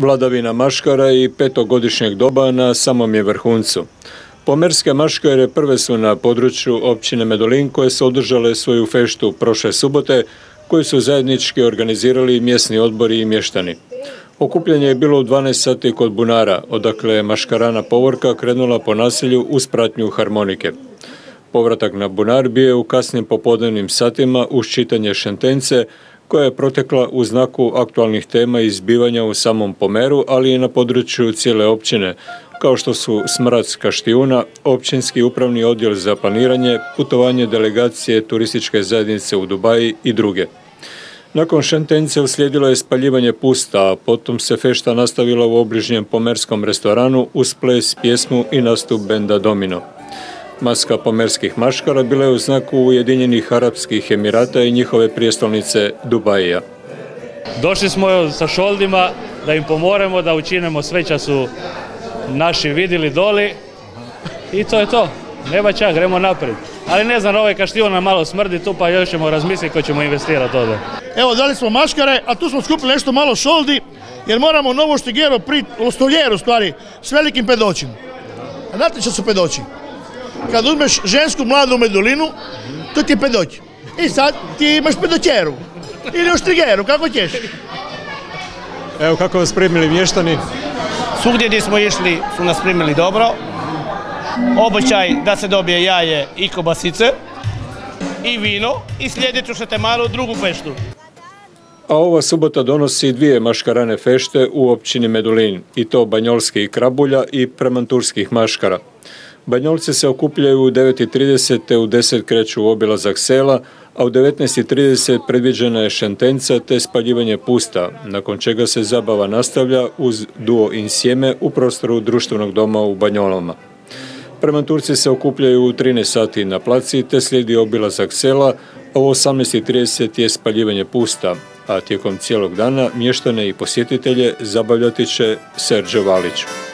Vladavina maškara i petogodišnjeg doba na samom je vrhuncu. Pomerske maškare prve su na području općine Medulin koje su održale svoju feštu prošle subote, koju su zajednički organizirali mjesni odbori i mještani. Okupljanje je bilo u 12 sati kod bunara, odakle je maškarana povorka krenula po naselju uz pratnju harmonike. Povratak na bunar bio je u kasnim popodnevnim satima uz čitanje šentence, koja je protekla u znaku aktualnih tema i zbivanja u samom Pomeru, ali i na području cijele općine, kao što su smrad Kaštijuna, općinski upravni odjel za planiranje, putovanje delegacije turističke zajednice u Dubaji i druge. Nakon šentence uslijedilo je spaljivanje pusta, a potom se fešta nastavila u obližnjem pomerskom restoranu uz ples, pjesmu i nastup benda Domino. Maska pomerskih maškara bila je u znaku Ujedinjenih Arapskih Emirata i njihove prijestolnice Dubaija. Došli smo sa šoldima da im pomoremo, da učinimo sve što su naši vidjeli doli i to je to. Nema čak, gremo naprijed. Ali ne znam, ovaj Kaštijon nam malo smrdi tu, pa još ćemo razmisliti ko ćemo investirati ovdje. Evo, dali smo maškare, a tu smo skupili nešto malo šoldi, jer moramo novu štigjeru, stoljeru stvari, s velikim pedoćim. A znate što su pedoći? Kad uzmeš žensku mladu u Medulinu, to ti je pedoć. I sad ti imaš pedoćeru. Ili štrigeru, kako ćeš? Evo, kako vas primili mještani? Svugdje gdje smo išli su nas primili dobro. Običaj da se dobije jaje i kobasice, i vino, i sljedeću šetemaru, drugu feštu. A ova subota donosi dvije maškarane fešte u općini Medulin, i to banjolskih krabulja i premanturskih maškara. Banjolci se okupljaju u 9:30 te u 10 kreću u obilazak sela, a u 19:30 predviđena je šentenca te spaljivanje pusta, nakon čega se zabava nastavlja uz duo Insjeme u prostoru društvenog doma u Banjolama. Premanturci se okupljaju u 13 sati na placi te slijedi obilazak sela, a u 18:30 je spaljivanje pusta, a tijekom cijelog dana mještane i posjetitelje zabavljati će Serđe Valić.